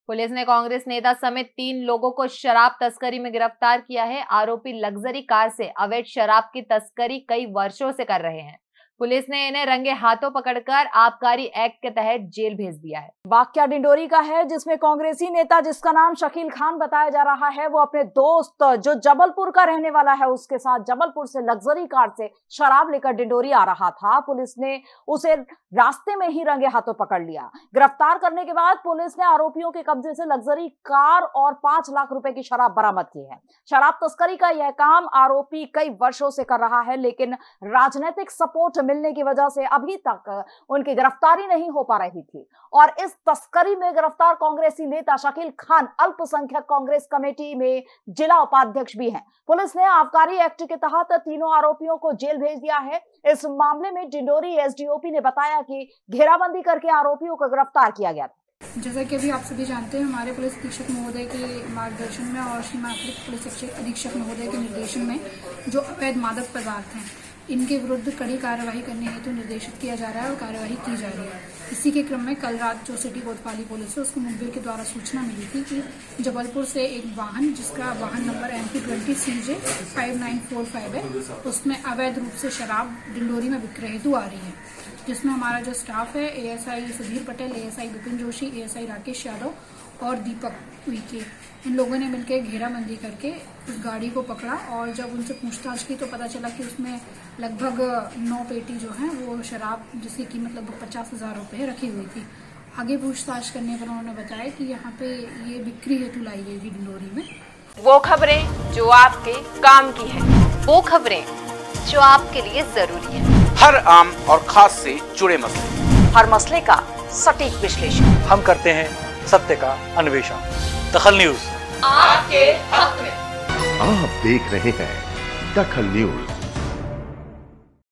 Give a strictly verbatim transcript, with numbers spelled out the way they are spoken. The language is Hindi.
पुलिस ने कांग्रेस नेता समेत तीन लोगों को शराब तस्करी में गिरफ्तार किया है। आरोपी लग्जरी कार से अवैध शराब की तस्करी कई वर्षों से कर रहे हैं। पुलिस ने इन्हें रंगे हाथों पकड़कर आबकारी एक्ट के तहत जेल भेज दिया है। वाकया डिंडोरी का है, जिसमें कांग्रेसी नेता जिसका नाम शकील खान बताया जा रहा है, वो अपने दोस्त जो जबलपुर का रहने वाला है उसके साथ जबलपुर से लग्जरी कार से शराब लेकर डिंडोरी आ रहा था। पुलिस ने उसे रास्ते में ही रंगे हाथों पकड़ लिया। गिरफ्तार करने के बाद पुलिस ने आरोपियों के कब्जे से लग्जरी कार और पांच लाख रुपए की शराब बरामद की है। शराब तस्करी का यह काम आरोपी कई वर्षों से कर रहा है, लेकिन राजनीतिक सपोर्ट मिलने की वजह से अभी तक उनकी गिरफ्तारी नहीं हो पा रही थी। और इस तस्करी में गिरफ्तार कांग्रेसी नेता शकील खान अल्पसंख्यक कांग्रेस कमेटी में जिला उपाध्यक्ष भी हैं। पुलिस ने आबकारी एक्ट के तहत तीनों आरोपियों को जेल भेज दिया है। इस मामले में डिंडोरी एसडीओपी ने बताया कि घेराबंदी करके आरोपियों को गिरफ्तार किया गया था। जैसा कि अभी आप सभी जानते हैं, हमारे पुलिस अधीक्षक महोदय के मार्गदर्शन में और श्रीमान अतिरिक्त पुलिस अधीक्षक महोदय के निर्देशन में जो अवैध मादक पदार्थ हैं, इनके विरुद्ध कड़ी कार्यवाही करने हेतु निर्देशित किया जा रहा है और कार्यवाही की जा रही है। इसी के क्रम में कल रात जो सिटी कोतवाली पुलिस है, उसको मुखबिर के द्वारा सूचना मिली थी कि जबलपुर से एक वाहन, जिसका वाहन नंबर M P twenty C J five nine four five है, उसमें अवैध रूप से शराब डिंडोरी में विक्रय हेतु आ रही है, जिसमें हमारा जो स्टाफ है ASI Sudhir Patel, ASI Vipin Joshi, ASI Rakesh Yadav और दीपक उइके, इन लोगों ने मिलकर घेराबंदी करके उस गाड़ी को पकड़ा। और जब उनसे पूछताछ की तो पता चला कि उसमें लगभग नौ पेटी जो है वो शराब, जिसकी कीमत लगभग पचास हजार रुपये रखी हुई थी। आगे पूछताछ करने पर उन्होंने बताया कि यहाँ पे ये बिक्री हेतु लाई गई थी डिंडोरी में। वो खबरें जो आपके काम की है, वो खबरें जो आपके लिए जरूरी है, हर आम और खास से जुड़े मसले, हर मसले का सटीक विश्लेषण हम करते हैं, सत्य का अन्वेषण। दखल न्यूज आपके हक में। आप देख रहे हैं दखल न्यूज।